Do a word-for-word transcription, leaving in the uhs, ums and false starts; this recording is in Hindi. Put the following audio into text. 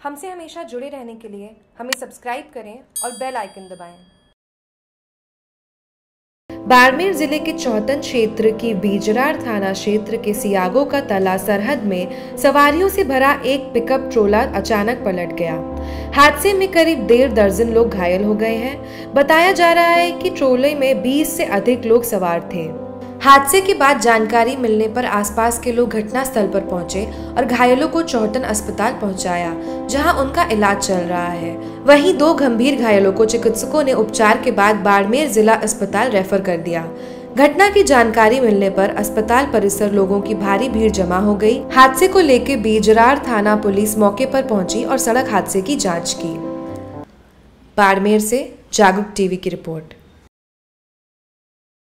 हमसे हमेशा जुड़े रहने के लिए हमें सब्सक्राइब करें और बेल आइकन दबाएं। बाड़मेर जिले के चौतन क्षेत्र की बीजरार थाना क्षेत्र के सियागो का तला सरहद में सवारियों से भरा एक पिकअप ट्रोला अचानक पलट गया। हादसे में करीब डेढ़ दर्जन लोग घायल हो गए हैं। बताया जा रहा है कि ट्रोले में बीस से अधिक लोग सवार थे। हादसे के बाद जानकारी मिलने पर आसपास के लोग घटनास्थल पर पहुंचे और घायलों को चौतन अस्पताल पहुंचाया, जहां उनका इलाज चल रहा है। वहीं दो गंभीर घायलों को चिकित्सकों ने उपचार के बाद बाड़मेर जिला अस्पताल रेफर कर दिया। घटना की जानकारी मिलने पर अस्पताल परिसर लोगों की भारी भीड़ जमा हो गई। हादसे को लेकर बीजरार थाना पुलिस मौके पर पहुंची और सड़क हादसे की जाँच की। बाड़मेर से जागरूक टीवी की रिपोर्ट।